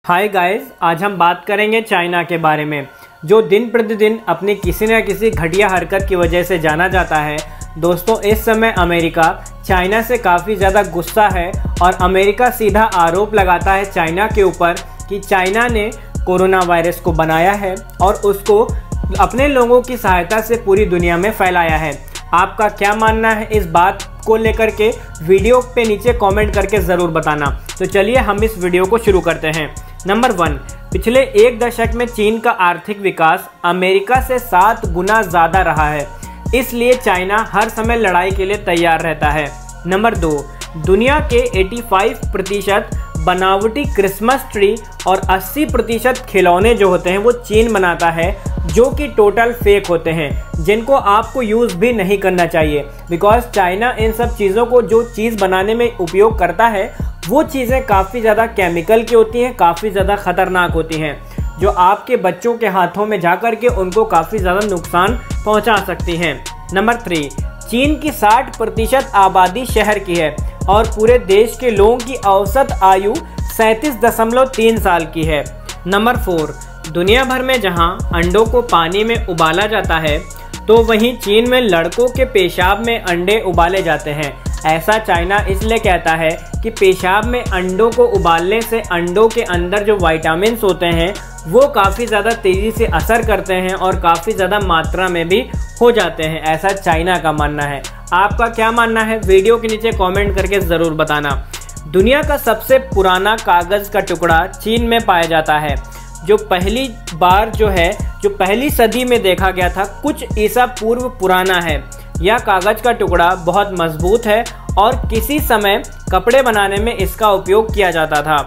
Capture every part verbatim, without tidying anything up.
Hi guys, आज हम बात करेंगे चाइना के बारे में, जो दिन प्रतिदिन अपनी किसी न किसी घटिया हरकत की वजह से जाना जाता है। दोस्तों, इस समय अमेरिका चाइना से काफ़ी ज़्यादा गुस्सा है और अमेरिका सीधा आरोप लगाता है चाइना के ऊपर कि चाइना ने कोरोना वायरस को बनाया है और उसको अपने लोगों की सहायता से पूरी दुनिया में फैलाया है। आपका क्या मानना है इस बात को लेकर के? वीडियो पे नीचे कमेंट करके ज़रूर बताना। तो चलिए हम इस वीडियो को शुरू करते हैं। नंबर वन, पिछले एक दशक में चीन का आर्थिक विकास अमेरिका से सात गुना ज़्यादा रहा है, इसलिए चाइना हर समय लड़ाई के लिए तैयार रहता है। नंबर दो, दुनिया के पचासी प्रतिशत बनावटी क्रिसमस ट्री और अस्सी प्रतिशत खिलौने जो होते हैं वो चीन बनाता है, जो कि टोटल फेक होते हैं, जिनको आपको यूज़ भी नहीं करना चाहिए। बिकॉज चाइना इन सब चीज़ों को जो चीज़ बनाने में उपयोग करता है वो चीज़ें काफ़ी ज़्यादा केमिकल की होती हैं, काफ़ी ज़्यादा ख़तरनाक होती हैं, जो आपके बच्चों के हाथों में जा कर के उनको काफ़ी ज़्यादा नुकसान पहुंचा सकती हैं। नंबर थ्री, चीन की साठ प्रतिशत आबादी शहर की है और पूरे देश के लोगों की औसत आयु सैंतीस दशमलव तीन साल की है। नंबर फोर, दुनिया भर में जहां अंडों को पानी में उबाला जाता है, तो वहीं चीन में लड़कों के पेशाब में अंडे उबाले जाते हैं। ऐसा चाइना इसलिए कहता है कि पेशाब में अंडों को उबालने से अंडों के अंदर जो विटामिन्स होते हैं वो काफ़ी ज़्यादा तेज़ी से असर करते हैं और काफ़ी ज़्यादा मात्रा में भी हो जाते हैं। ऐसा चाइना का मानना है। आपका क्या मानना है? वीडियो के नीचे कमेंट करके ज़रूर बताना। दुनिया का सबसे पुराना कागज़ का टुकड़ा चीन में पाया जाता है, जो पहली बार जो है जो पहली सदी में देखा गया था, कुछ ईसा पूर्व पुराना है। यह कागज़ का टुकड़ा बहुत मजबूत है और किसी समय कपड़े बनाने में इसका उपयोग किया जाता था।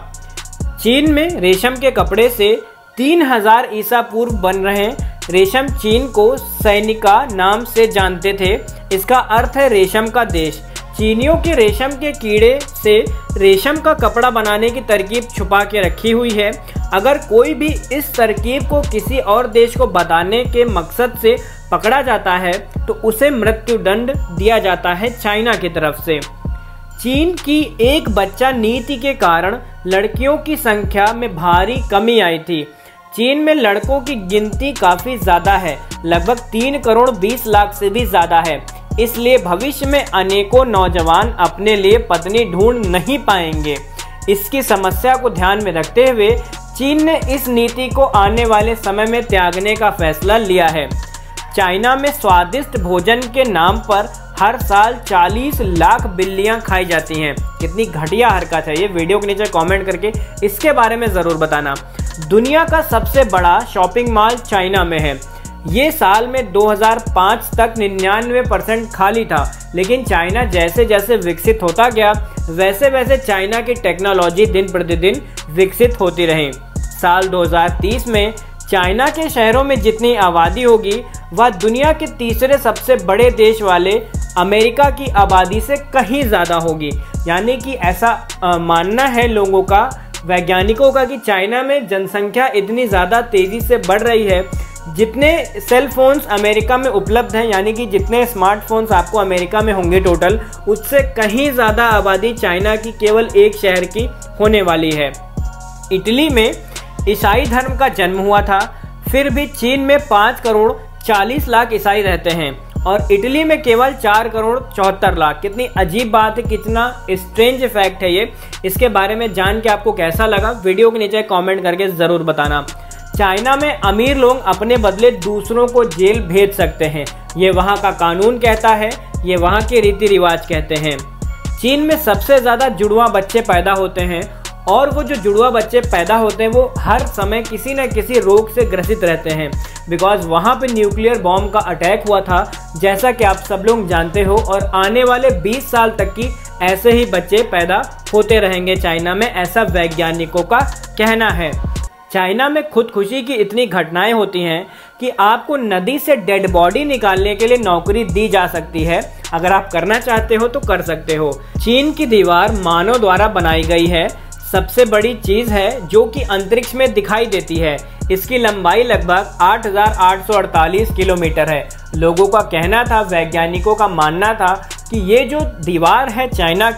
चीन में रेशम के कपड़े से तीन हज़ार ईसा पूर्व बन रहे रेशम चीन को सैनिका नाम से जानते थे। इसका अर्थ है रेशम का देश। चीनियों के रेशम के कीड़े से रेशम का कपड़ा बनाने की तरकीब छुपा के रखी हुई है। अगर कोई भी इस तरकीब को किसी और देश को बताने के मकसद से पकड़ा जाता है तो उसे मृत्युदंड दिया जाता है चाइना की तरफ से। चीन की एक बच्चा नीति के कारण लड़कियों की संख्या में भारी कमी आई थी। चीन में लड़कों की गिनती काफ़ी ज़्यादा है, लगभग तीन करोड़ बीस लाख से भी ज़्यादा है। इसलिए भविष्य में अनेकों नौजवान अपने लिए पत्नी ढूंढ नहीं पाएंगे। इसकी समस्या को ध्यान में रखते हुए चीन ने इस नीति को आने वाले समय में त्यागने का फैसला लिया है। चाइना में स्वादिष्ट भोजन के नाम पर हर साल चालीस लाख बिल्लियां खाई जाती हैं। कितनी घटिया हरकत है ये। वीडियो के नीचे कमेंट करके इसके बारे में ज़रूर बताना। दुनिया का सबसे बड़ा शॉपिंग मॉल चाइना में है। ये साल में दो हज़ार पाँच तक निन्यानवे परसेंट खाली था, लेकिन चाइना जैसे जैसे विकसित होता गया वैसे वैसे चाइना की टेक्नोलॉजी दिन प्रतिदिन विकसित होती रही। साल दो हज़ार तीस में चाइना के शहरों में जितनी आबादी होगी वह दुनिया के तीसरे सबसे बड़े देश वाले अमेरिका की आबादी से कहीं ज़्यादा होगी। यानी कि ऐसा आ, मानना है लोगों का, वैज्ञानिकों का, कि चाइना में जनसंख्या इतनी ज़्यादा तेज़ी से बढ़ रही है। जितने सेल फोन्स अमेरिका में उपलब्ध हैं, यानी कि जितने स्मार्टफोन्स आपको अमेरिका में होंगे टोटल, उससे कहीं ज़्यादा आबादी चाइना की केवल एक शहर की होने वाली है। इटली में ईसाई धर्म का जन्म हुआ था, फिर भी चीन में पाँच करोड़ चालीस लाख ईसाई रहते हैं और इटली में केवल चार करोड़ चौहत्तर लाख। कितनी अजीब बात है, कितना स्ट्रेंज फैक्ट है ये। इसके बारे में जान के आपको कैसा लगा? वीडियो के नीचे कमेंट करके ज़रूर बताना। चाइना में अमीर लोग अपने बदले दूसरों को जेल भेज सकते हैं, ये वहाँ का कानून कहता है, ये वहाँ के रीति रिवाज कहते हैं। चीन में सबसे ज़्यादा जुड़वा बच्चे पैदा होते हैं और वो जो जुड़वा बच्चे पैदा होते हैं वो हर समय किसी न किसी रोग से ग्रसित रहते हैं। बिकॉज वहाँ पे न्यूक्लियर बॉम्ब का अटैक हुआ था, जैसा कि आप सब लोग जानते हो, और आने वाले बीस साल तक की ऐसे ही बच्चे पैदा होते रहेंगे चाइना में, ऐसा वैज्ञानिकों का कहना है। चाइना में खुदकुशी की इतनी घटनाएं होती हैं कि आपको नदी से डेड बॉडी निकालने के लिए नौकरी दी जा सकती है। अगर आप करना चाहते हो तो कर सकते हो। चीन की दीवार मानव द्वारा बनाई गई है, सबसे बड़ी चीज़ है जो कि अंतरिक्ष में दिखाई देती है। इसकी लंबाई लगभग आठ हज़ार आठ सौ अड़तालीस किलोमीटर है। लोगों का कहना था, वैज्ञानिकों का मानना था कि ये जो दीवार है चाइना की,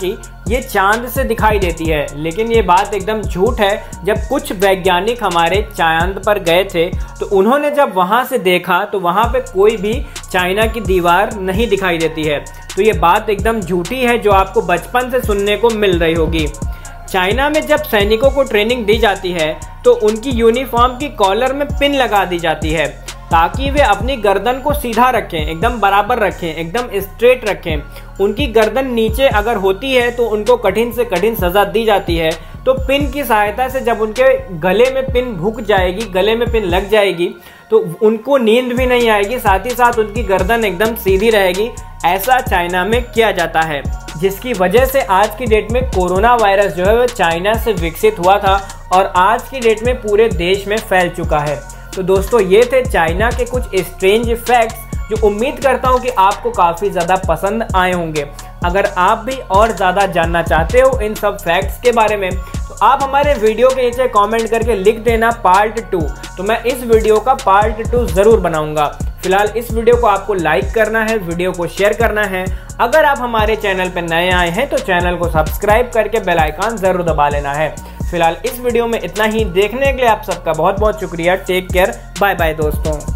ये चांद से दिखाई देती है, लेकिन ये बात एकदम झूठ है। जब कुछ वैज्ञानिक हमारे चांद पर गए थे तो उन्होंने जब वहाँ से देखा तो वहाँ पे कोई भी चाइना की दीवार नहीं दिखाई देती है। तो ये बात एकदम झूठी है जो आपको बचपन से सुनने को मिल रही होगी। चाइना में जब सैनिकों को ट्रेनिंग दी जाती है तो उनकी यूनिफॉर्म की कॉलर में पिन लगा दी जाती है ताकि वे अपनी गर्दन को सीधा रखें, एकदम बराबर रखें, एकदम स्ट्रेट रखें। उनकी गर्दन नीचे अगर होती है तो उनको कठिन से कठिन सज़ा दी जाती है। तो पिन की सहायता से जब उनके गले में पिन भुक जाएगी, गले में पिन लग जाएगी, तो उनको नींद भी नहीं आएगी, साथ ही साथ उनकी गर्दन एकदम सीधी रहेगी। ऐसा चाइना में किया जाता है, जिसकी वजह से आज की डेट में कोरोना वायरस जो है वो चाइना से विकसित हुआ था और आज की डेट में पूरे देश में फैल चुका है। तो दोस्तों ये थे चाइना के कुछ स्ट्रेंज फैक्ट्स जो उम्मीद करता हूँ कि आपको काफ़ी ज़्यादा पसंद आए होंगे। अगर आप भी और ज़्यादा जानना चाहते हो इन सब फैक्ट्स के बारे में तो आप हमारे वीडियो के नीचे कमेंट करके लिख देना पार्ट टू, तो मैं इस वीडियो का पार्ट टू ज़रूर बनाऊंगा। फिलहाल इस वीडियो को आपको लाइक करना है, वीडियो को शेयर करना है। अगर आप हमारे चैनल पर नए आए हैं तो चैनल को सब्सक्राइब करके बेल आइकन ज़रूर दबा लेना है। फिलहाल इस वीडियो में इतना ही। देखने के लिए आप सबका बहुत बहुत शुक्रिया। टेक केयर, बाय बाय दोस्तों।